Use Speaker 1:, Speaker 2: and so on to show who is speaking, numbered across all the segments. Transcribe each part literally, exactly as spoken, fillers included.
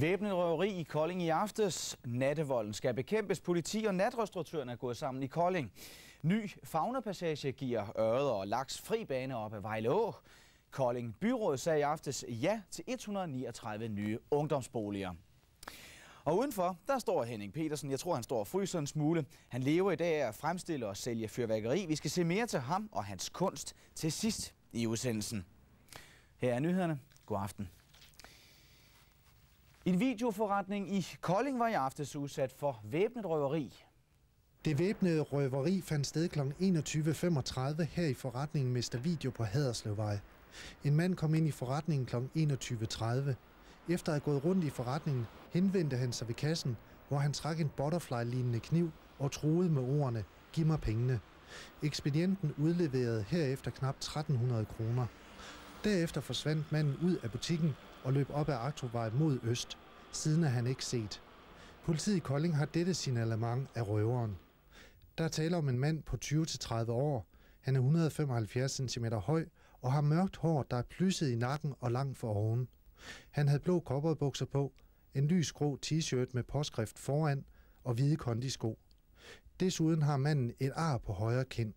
Speaker 1: Væbnet røveri i Kolding i aftes. Nattevolden skal bekæmpes. Politi og natrestauratørerne er gået sammen i Kolding. Ny faunapassage giver ørred og laks fri bane op ad Vejle Å. Kolding Byråd sagde i aftes ja til et hundrede og niogtredive nye ungdomsboliger. Og udenfor, der står Henning Petersen. Jeg tror, han står og fryser en smule. Han lever i dag af at fremstille og sælge fyrværkeri. Vi skal se mere til ham og hans kunst til sidst i udsendelsen. Her er nyhederne. God aften. En videoforretning i Kolding var i aftes udsat for væbnet røveri.
Speaker 2: Det væbnede røveri fandt sted kl. enogtyve femogtredive her i forretningen Mester Video på Haderslevvej. En mand kom ind i forretningen kl. enogtyve tredive. Efter at have gået rundt i forretningen, henvendte han sig ved kassen, hvor han trak en butterfly-lignende kniv og truede med ordene, giv mig pengene. Ekspedienten udleverede herefter knap tretten hundrede kroner. Derefter forsvandt manden ud af butikken og løb op ad Agtrovej mod øst. Siden er han ikke set. Politiet i Kolding har dette signalement af røveren. Der taler om en mand på tyve til tredive år. Han er et hundrede og femoghalvfjerds centimeter høj og har mørkt hår, der er plysset i nakken og langt for oven. Han havde blå cowboybukser på, en lys grå t-shirt med påskrift foran og hvide kondisko. Desuden har manden et ar på højre kind.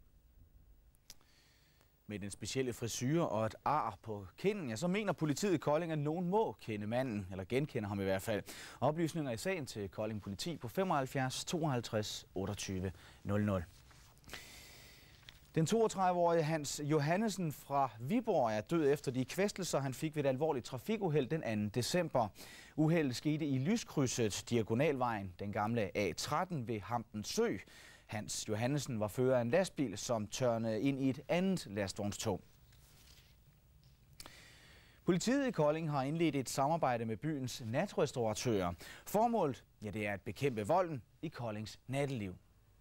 Speaker 1: Med den specielle frisyre og et ar på kinden, ja, så mener politiet i Kolding, at nogen må kende manden, eller genkende ham i hvert fald. Oplysninger i sagen til Kolding Politi på femoghalvfjerds tooghalvtreds otteogtyve nul nul. Den toogtredive-årige Hans Johannesen fra Viborg er død efter de kvæstelser, han fik ved et alvorligt trafikuheld den anden december. Uheldet skete i lyskrydset Diagonalvejen, den gamle A tretten ved Hampen Sø. Hans Johannesen var fører af en lastbil, som tørnede ind i et andet lastvognstog. Politiet i Kolding har indledt et samarbejde med byens natrestauratører. Formålet, ja, det er at bekæmpe volden i Koldings natteliv.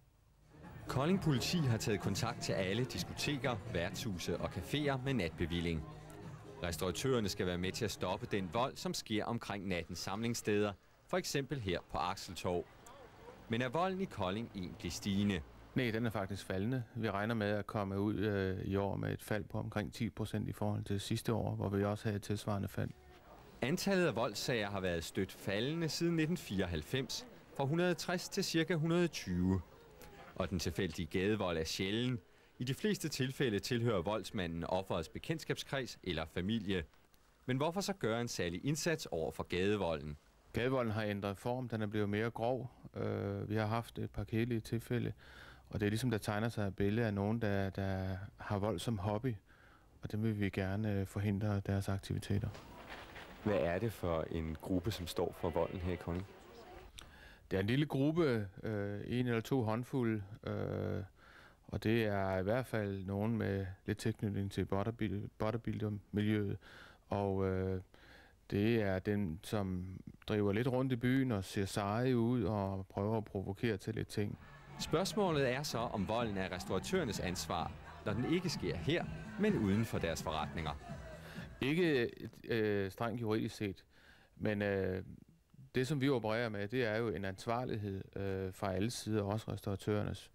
Speaker 3: Kolding Politi har taget kontakt til alle diskoteker, værtshuse og caféer med natbevilling. Restauratørerne skal være med til at stoppe den vold, som sker omkring nattens samlingssteder, for eksempel her på Akseltorv. Men er volden i Kolding egentlig stigende?
Speaker 4: Nej, den er faktisk faldende. Vi regner med at komme ud øh, i år med et fald på omkring ti procent i forhold til sidste år, hvor vi også havde et tilsvarende fald.
Speaker 3: Antallet af voldssager har været stødt faldende siden nitten fireoghalvfems, fra et hundrede og tres til ca. et hundrede og tyve. Og den tilfældige gadevold er sjælden. I de fleste tilfælde tilhører voldsmanden offerets bekendtskabskreds eller familie. Men hvorfor så gøre en særlig indsats over for gadevolden?
Speaker 4: Gadevolden har ændret form, den er blevet mere grov. Uh, vi har haft et par kedelige tilfælde, og det er ligesom, der tegner sig et billede af nogen, der, der har vold som hobby, og det vil vi gerne forhindre deres aktiviteter.
Speaker 3: Hvad er det for en gruppe, som står for volden her i Kolding?
Speaker 4: Det er en lille gruppe, øh, en eller to håndfulde, øh, og det er i hvert fald nogen med lidt tilknytning til bodybuilder-miljøet, og øh, det er den, som driver lidt rundt i byen og ser seje ud og prøver at provokere til lidt ting.
Speaker 3: Spørgsmålet er så, om volden er restauratørernes ansvar, når den ikke sker her, men uden for deres forretninger.
Speaker 4: Ikke øh, strengt juridisk set, men øh, det, som vi opererer med, det er jo en ansvarlighed øh, fra alle sider, også restauratørernes.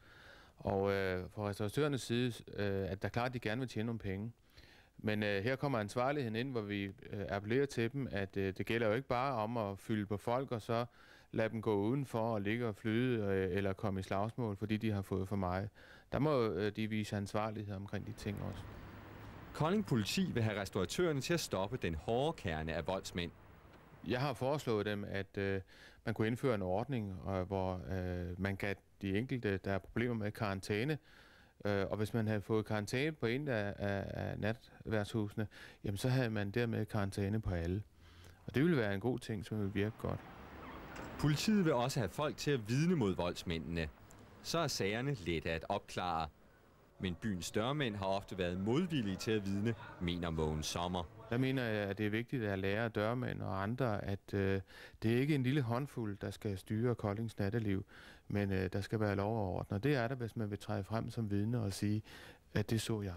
Speaker 4: Og øh, fra restauratørernes side, øh, at der er klart, at de gerne vil tjene nogle penge. Men øh, her kommer ansvarligheden ind, hvor vi øh, appellerer til dem, at øh, det gælder jo ikke bare om at fylde på folk, og så lade dem gå udenfor og ligge og flyde, øh, eller komme i slagsmål, fordi de har fået for meget. Der må øh, de vise ansvarlighed omkring de ting også.
Speaker 3: Kolding Politi vil have restauratørerne til at stoppe den hårde kerne af voldsmænd.
Speaker 4: Jeg har foreslået dem, at øh, man kunne indføre en ordning, øh, hvor øh, man gav de enkelte, der er problemer med karantæne, øh, og hvis man havde fået karantæne på en af, af, af natværtshusene, jamen så havde man dermed karantæne på alle. Og det ville være en god ting, som vil virke godt.
Speaker 3: Politiet vil også have folk til at vidne mod voldsmændene. Så er sagerne lette at opklare. Men byens dørmænd har ofte været modvillige til at vidne, mener Mogens Sommer.
Speaker 4: Der mener jeg, at det er vigtigt at lære dørmænd og andre, at øh, det er ikke en lille håndfuld, der skal styre Koldings natteliv, men øh, der skal være lov og orden. Og det er der, hvis man vil træde frem som vidne og sige, at det så jeg.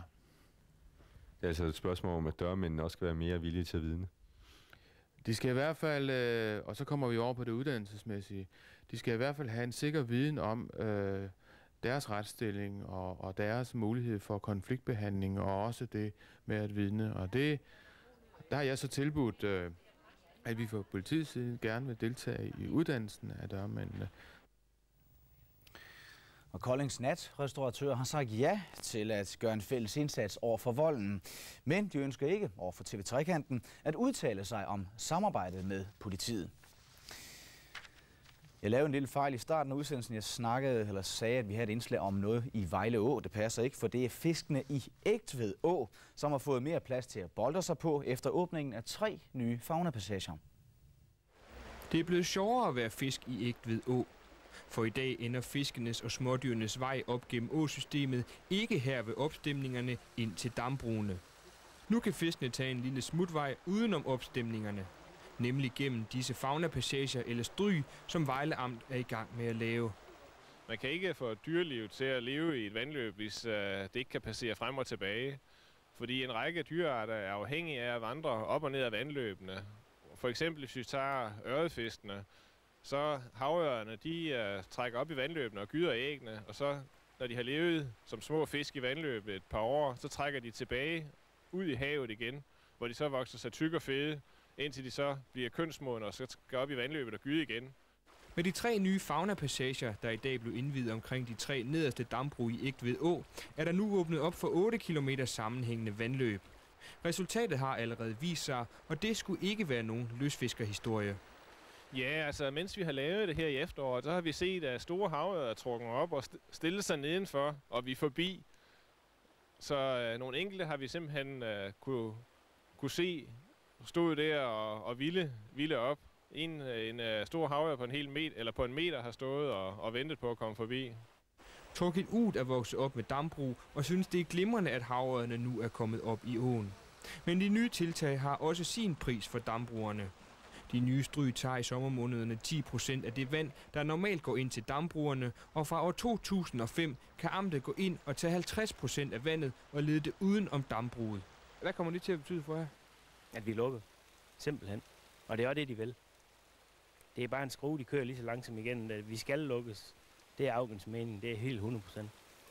Speaker 3: Det er altså et spørgsmål om, at dørmændene også skal være mere villige til at vidne.
Speaker 4: De skal i hvert fald, øh, og så kommer vi over på det uddannelsesmæssige, de skal i hvert fald have en sikker viden om øh, deres retsstilling og, og deres mulighed for konfliktbehandling, og også det med at vidne. Og det, der har jeg så tilbudt øh, at vi fra politiets side gerne vil deltage i uddannelsen af dørmændene.
Speaker 1: Og Koldings natrestauratør har sagt ja til at gøre en fælles indsats over for volden. Men de ønsker ikke over for T V tre-kanten at udtale sig om samarbejdet med politiet. Jeg lavede en lille fejl i starten af udsendelsen. Jeg snakkede eller sagde, at vi havde et indslag om noget i Vejle Å. Det passer ikke, for det er fiskene i Egtved Å, som har fået mere plads til at boltre sig på efter åbningen af tre nye faunapassager.
Speaker 5: Det er blevet sjovere at være fisk i Egtved Å. For i dag ender fiskenes og smådyrenes vej op gennem åsystemet ikke her ved opstemningerne ind til dambrugene. Nu kan fiskene tage en lille smutvej udenom opstemningerne, nemlig gennem disse faunapassager eller stryg, som Vejle Amt er i gang med at lave.
Speaker 6: Man kan ikke få dyrelivet til at leve i et vandløb, hvis uh, det ikke kan passere frem og tilbage. Fordi en række dyrearter er afhængige af at vandre op og ned af vandløbene. For eksempel hvis vi tager ørefiskene, så havørerne de uh, trækker op i vandløbene og gyder æggene, og så når de har levet som små fisk i vandløbet et par år, så trækker de tilbage ud i havet igen, hvor de så vokser sig tyk og fede, indtil de så bliver kønsmodne og så skal op i vandløbet og gyde igen.
Speaker 5: Med de tre nye faunapassager, der i dag blev indviet omkring de tre nederste dambrug i Egtved Å, er der nu åbnet op for otte kilometer sammenhængende vandløb. Resultatet har allerede vist sig, og det skulle ikke være nogen løsfiskerhistorie.
Speaker 6: Ja, altså mens vi har lavet det her i efteråret, så har vi set, at store havørred er trukket op og stillet sig nedenfor, og vi er forbi. Så øh, nogle enkelte har vi simpelthen øh, kunne, kunne se stod der og, og ville, ville op. En, en uh, stor havørred på en hel meter, eller på en meter har stået og, og ventet på at komme forbi.
Speaker 5: Torkild Uth er vokset op med dambrug og synes, det er glimrende, at havørderne nu er kommet op i åen. Men de nye tiltag har også sin pris for dambrugerne. De nye stryg tager i sommermånederne ti procent af det vand, der normalt går ind til dambrugerne, og fra år to tusind og fem kan amtet gå ind og tage halvtreds procent af vandet og lede det uden om dambruget. Hvad kommer det til at betyde for jer?
Speaker 7: At vi er lukket. Simpelthen. Og det er også det, de vil. Det er bare en skrue, de kører lige så langsomt igen. At vi skal lukkes. Det er Augens mening. Det er helt hundrede procent.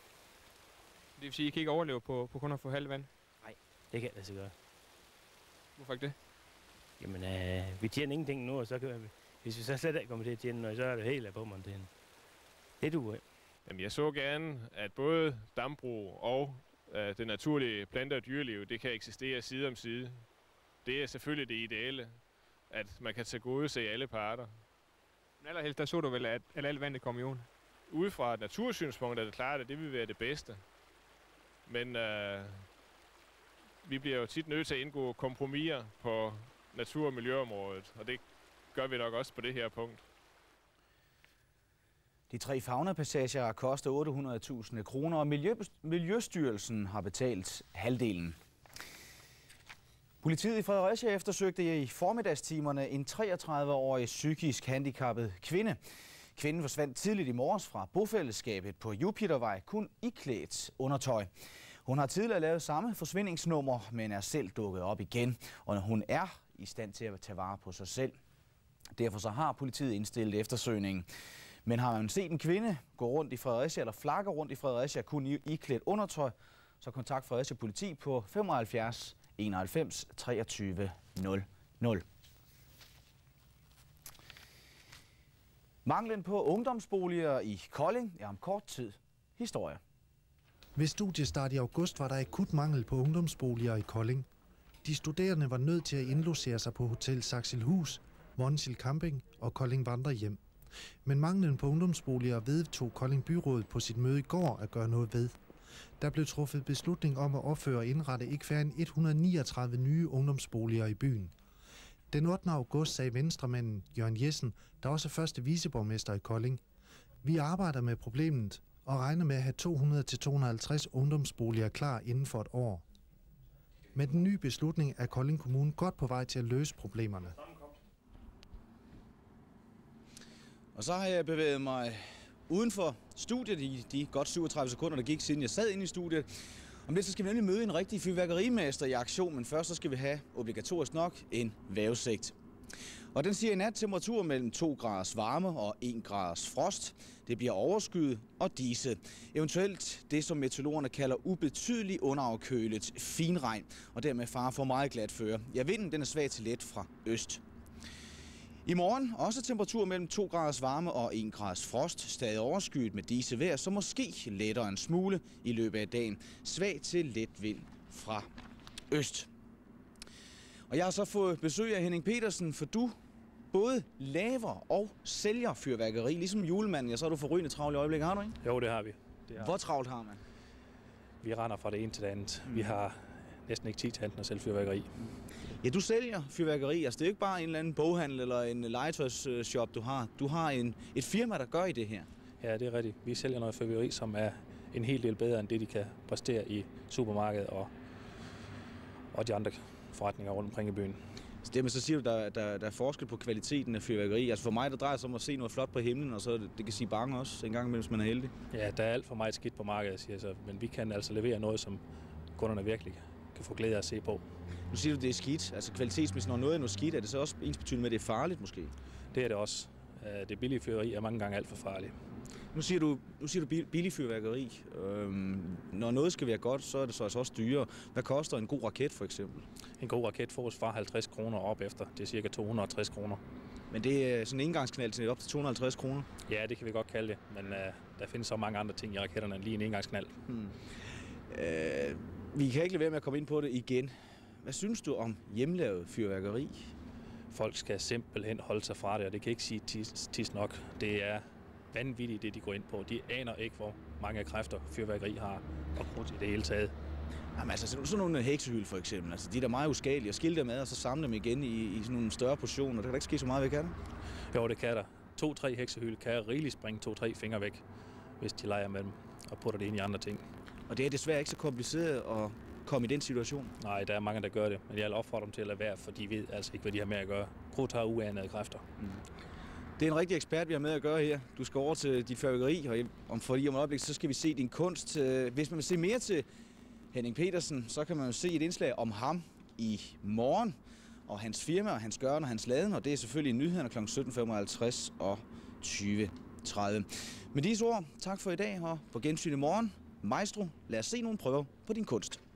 Speaker 5: Det vil sige, at I kan ikke overleve på, på kun at få halvt vand?
Speaker 7: Nej, det kan jeg altså gøre.
Speaker 5: Hvorfor ikke det?
Speaker 7: Jamen, øh, vi tjener ingenting nu, og så kan vi, hvis vi så slet ikke kommer til at tjene noget, så er det helt af på monteren. Det duer ikke.
Speaker 6: Jamen, jeg så gerne, at både dambrug og øh, det naturlige plante- og dyreliv, det kan eksistere side om side. Det er selvfølgelig det ideelle, at man kan tilgodese alle parter.
Speaker 5: Men allerhelst, der så du vel, at, at alt vandet kom i åen?
Speaker 6: Ude fra et natursynspunkt er det klart, at det vil være det bedste. Men øh, vi bliver jo tit nødt til at indgå kompromiser på natur- og miljøområdet, og det gør vi nok også på det her punkt.
Speaker 1: De tre faunapassager koster otte hundrede tusind kroner, og Miljø Miljøstyrelsen har betalt halvdelen. Politiet i Fredericia eftersøgte i formiddagstimerne en treogtredive-årig psykisk handicappet kvinde. Kvinden forsvandt tidligt i morges fra bofællesskabet på Jupitervej, kun iklædt undertøj. Hun har tidligere lavet samme forsvindingsnummer, men er selv dukket op igen, og hun er i stand til at tage vare på sig selv. Derfor så har politiet indstillet eftersøgningen. Men har man set en kvinde gå rundt i Fredericia eller flakke rundt i Fredericia kun iklædt undertøj, så kontakt Fredericia Politi på femoghalvfjerds enoghalvfems treogtyve nul nul. Manglen på ungdomsboliger i Kolding er om kort tid historie.
Speaker 2: Ved studiestart i august var der akut mangel på ungdomsboliger i Kolding. De studerende var nødt til at indlogere sig på Hotel Saxilhus, Vonsild Camping og Kolding Vandrehjem. Men manglen på ungdomsboliger vedtog Kolding Byråd på sit møde i går at gøre noget ved. Der blev truffet beslutning om at opføre og indrette ikke færre end et hundrede niogtredive nye ungdomsboliger i byen. Den ottende august sagde venstremanden Jørgen Jessen, der også er første viceborgmester i Kolding: "Vi arbejder med problemet og regner med at have to hundrede til to hundrede og halvtreds ungdomsboliger klar inden for et år." Med den nye beslutning er Kolding Kommune godt på vej til at løse problemerne.
Speaker 1: Og så har jeg bevæget mig uden for studiet i de godt syvogtredive sekunder, der gik siden jeg sad inde i studiet. Om lidt så skal vi nemlig møde en rigtig fyrværkerimester i aktion, men først så skal vi have obligatorisk nok en vejrudsigt. Og den siger i nat temperatur mellem to graders varme og en graders frost. Det bliver overskyet og diset. Eventuelt det, som meteorologerne kalder ubetydelig underafkølet finregn, og dermed fare for meget glat føre. Ja, vinden den er svag til let fra øst. I morgen også temperatur mellem to graders varme og en graders frost. Stadig overskyet med disse vejr, så måske lettere en smule i løbet af dagen. Svag til let vind fra øst. Og jeg har så fået besøg af Henning Petersen, for du både laver og sælger fyrværkeri. Ligesom julemanden, ja, så er du forrygende travlt i øjeblikket, har du ikke?
Speaker 8: Jo, det har vi. Det har.
Speaker 1: Hvor travlt har man?
Speaker 8: Vi render fra det ene til det andet. Vi har næsten ikke tid til at sælge fyrværkeri.
Speaker 1: Ja, du sælger fyrværkeri. Altså, det er ikke bare en eller anden boghandel eller en legetøjsshop, du har. Du har en, et firma, der gør i det her.
Speaker 8: Ja, det er rigtigt. Vi sælger noget fyrværkeri, som er en hel del bedre end det, de kan præstere i supermarkedet og, og de andre forretninger rundt omkring i byen.
Speaker 1: Så det, men så siger du, der, der, der er forskel på kvaliteten af fyrværkeri. Altså for mig, der drejer sig om at se noget flot på himlen, og så det, det kan sige bange også en gang imellem, hvis man er heldig.
Speaker 8: Ja, der er alt for meget skidt på markedet, siger jeg så. Men vi kan altså levere noget, som kunderne virkelig kan få glæde af at se på.
Speaker 1: Nu siger du, det er skidt. Altså kvalitetsmæssigt, når noget er noget skidt, er det så også ensbetydende med, at det er farligt måske?
Speaker 8: Det er det også. Det billige fyrværkeri er mange gange alt for farligt.
Speaker 1: Nu siger du, nu siger du billig fyrværkeri. Øhm, når noget skal være godt, så er det så altså også dyrere. Hvad koster en god raket for eksempel?
Speaker 8: En god raket fås fra halvtreds kroner op efter. Det er cirka to hundrede og tres kroner.
Speaker 1: Men det er sådan en engangsknald til op til to hundrede og halvtreds kroner?
Speaker 8: Ja, det kan vi godt kalde det. Men uh, der findes så mange andre ting i raketterne end lige en engangsknald. Hmm.
Speaker 1: Øh, vi kan ikke lade være med at komme ind på det igen. Hvad synes du om hjemmelavet fyrværkeri?
Speaker 8: Folk skal simpelthen holde sig fra det, og det kan ikke sige tis, tis nok. Det er vanvittigt, det de går ind på. De aner ikke, hvor mange kræfter fyrværkeri har, og krudt i det hele taget.
Speaker 1: Jamen altså, sådan nogle heksehyld for eksempel, altså, de er da meget uskadelige, og skille dem ad, og så samle dem igen i, i sådan nogle større portioner. Det kan da ikke ske så meget ved, kan det?
Speaker 8: Jo, det kan der. To-tre heksehyld kan rigeligt springe to-tre fingre væk, hvis de leger med dem og putter det ind i andre ting.
Speaker 1: Og det er desværre ikke så kompliceret at komme i den situation?
Speaker 8: Nej, der er mange, der gør det, men jeg vil opfordre dem til at lade være, for de ved altså ikke, hvad de har med at gøre. Krudt har uanede kræfter. Mm.
Speaker 1: Det er en rigtig ekspert, vi har med at gøre her. Du skal over til dit fyrværkeri, og om for lige om et øjeblik, så skal vi se din kunst. Hvis man vil se mere til Henning Petersen, så kan man jo se et indslag om ham i morgen, og hans firma, og hans gøren og hans laden, og det er selvfølgelig nyhederne kl. sytten femoghalvtreds og tyve tredive. Med disse ord, tak for i dag, og på gensyn i morgen. Maestro, lad os se nogle prøver på din kunst.